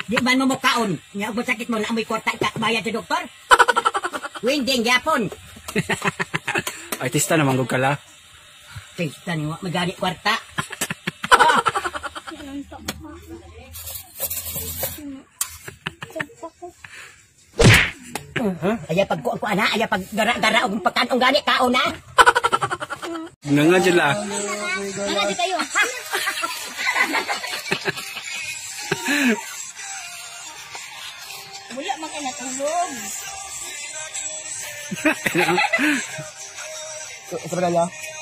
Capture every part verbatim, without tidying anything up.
Di man mo mukaon. Nga mo sakit mo na amoy kwarta bayad sa doktor. Winding yapon. Artista naman gud kala. Artista ni wa magani kwarta. Oh. Uh-huh. Aya pag ko ana, aya pag gara-gara og pagkanong gani kaon na. Nga dyan la. Nga di kayo. Wala man kayo natulog. Sebenarnya.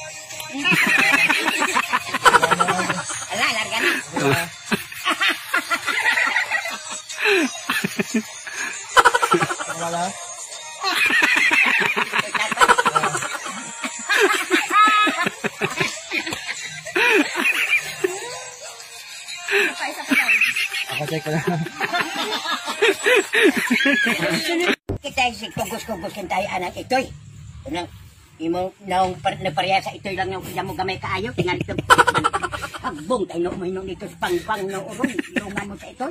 Ala, larga na. Wala. Ako check ko lang. Kita si kugos-kugos kan tayo anak itoy. Unang imo naong napareha sa itoy lang yung mo gamay kaayo tingali ito. Hagbong tayo no uminom nito sa pangpang no urong. Inuman mo sa itoy.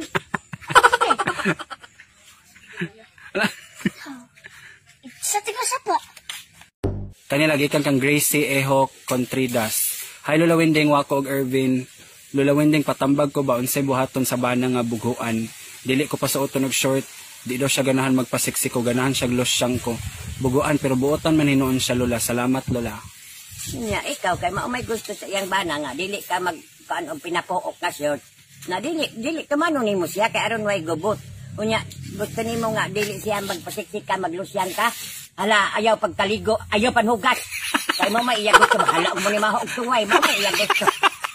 Sa tiga sa po. Kani lagi kang kang Gracie Eho Contridas. Hi Lola Winding wako og Irvin. Lola Winding patambag ko ba unsay buhaton sa bana nga buguan. Dili ko pa suoton og short. Di daw siya ganahan magpasiksi ko, ganahan siya losyang ko. Buguan pero buotan man hinuon siya Lola. Salamat Lola. Nya ikaw kay mao may gusto sa iyang bana nga dili ka mag kaan og pinapook ka short. Na dili dili ka man nimo siya kay aron way gubot. Unya gusto nimo nga dili siya magpasiksi ka maglusyan ka. Hala ayaw pagkaligo, ayaw panhugas. Kay mo may iya gusto bahala mo ni maho og tuway, mo may iya gusto.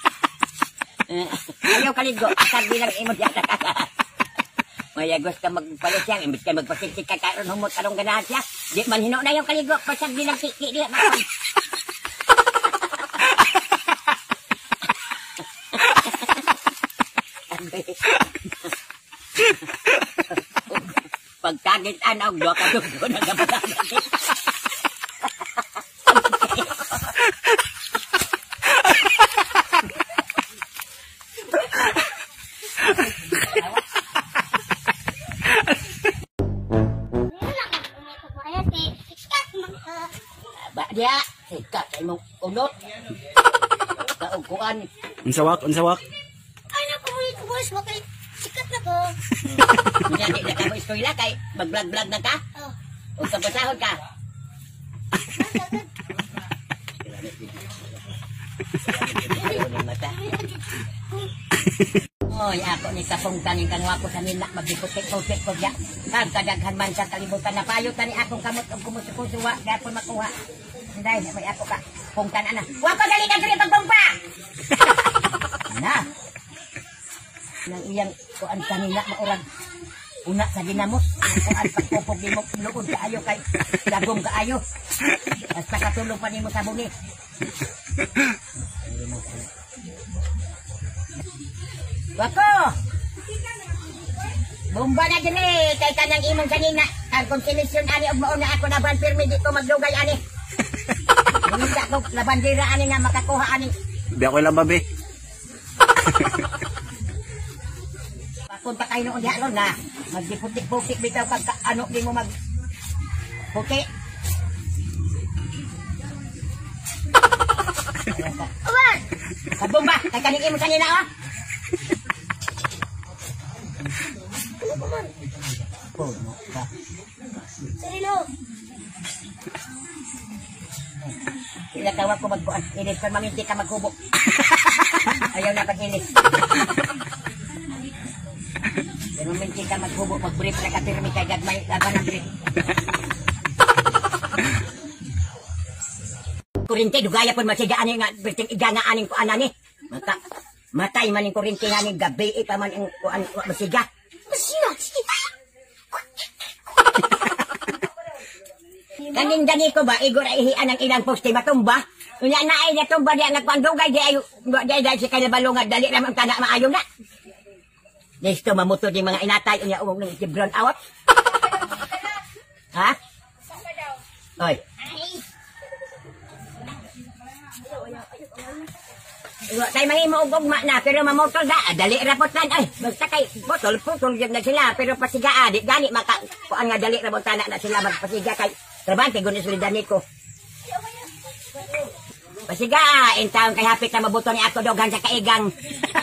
Ayaw kaligo, asal bilang imo yata ka. Maya gusto magpalit siya, imbis ka magpasiksik ka karon humot karong ganahan siya. Di man hino na yung kaligo, pasag bilang siki diya makon. Pagtagit anaw, do ka do na gabagagit. Dia, sikat kay mong unot. Kaukuan. Unsawak, unsawak. Ay na ko ko boss mo kay sikat na ko. Jadi na ka mo eskwela kay mag-vlog-vlog na ka? Oh. O sa pasahod ka? Oy, ako ni kapungtan ni kanwa ko sa nila magdiputik-putik ko diya. Kag kadaghan man sa kalibutan na payo tani akong kamot og kumusukusuwa gapon makuha. Dai may ako ka pungtan ana. Wa pa gali ka diri pagpumpa. Na. Nang iyang kuan kanila maurag una sa ginamos. Kuan pagpupog nimo luod kaayo kay dagom kaayo. Basta katulong pa nimo sa bungi. Wako! Bomba na dyan eh, kay kanang imong kanina. Ang konsilisyon ani og mauna ako na ban pirmi di ko magdugay ani. Hindi ko labandira ani nga makakuha ani. Di ako lang babi. Pakunta kayo noon diha ron na. Magdiputik-putik bitaw pag ano di mo mag puti. Awan! Sa bomba, kay kaning imong kanina oh. Sarilo. Sila tawag ko magbuan. Inis pa maminti ka maghubok. Ayaw na pag-inis. Pero maminti ka maghubok, mag-brief na ka pirmi kay gagmay laban ng brief. Kurinte, dugaya po masiga ani nga berting igana aning kuan ani. Mata matay man ning kurinte ani gabi pa man ang kuan masiga. Masira, sige tayo. Kaning dani ko ba igor ihian ang ilang poste matumba. Unya naay na tumba diya nagpandugay di ayo di ay si kay balunga dali ra man kana maayo na. Listo mamuto di mga inatay unya umong ning brown out. Ha? Oy. Iwa tayo mahimo og ugma na pero mamotol da dali rapot nan ay basta kay botol putol gyud na sila pero pasiga di gani maka kuan nga dali rapot na na sila magpasiga kay trabante gunis solidanit ko. Pasiga in taon kay hapit na mabuto ni ako doghan sa kaigang.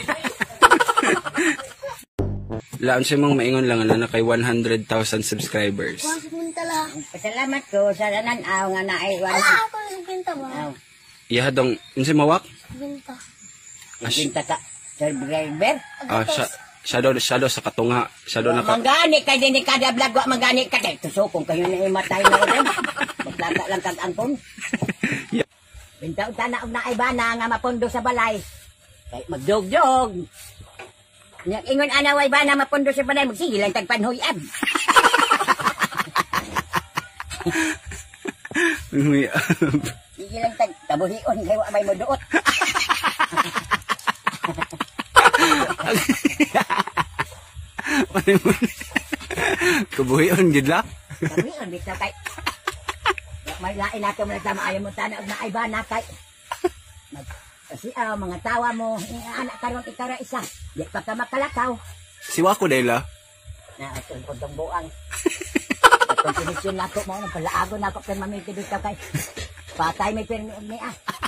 Laan siya mong maingon lang na kay one hundred thousand subscribers. Pinta lang. Pasalamat ko sa nananaw nga naay wan. Ah, ako pinta ba? Iya dong, unsay mawak? Pinta. Pinta ka subscriber. Ah, siya siya daw siya daw sa katunga, siya daw naka Mangani kay dinhi kada vlog wa mangani ka kay tusokong kayo na imatay na rin. Maglaga lang kag angkon. Pinta uta na og naay bana nga mapundo sa balay. Kay magdog-dog. Nya ingon ana way bana mapundo sa balay magsige lang tag panhuyab. Panhuyab. Sige lang tag tabuhion kay wa may moduot. Kabuhion gid la. Tabuhion bitaw kay. May lain nato mo nagtama ayo mo tanaw na ay bana kay. Kasi ah, mga tawa mo, eh, anak karon ikaw ra isa. Di pa ka makalakaw. Si Wako Dela. Na atong puntong buang. Atong pinisyon nako mo nang palaagon nako kay mamiti bitaw kay. Patay may permi ni ah.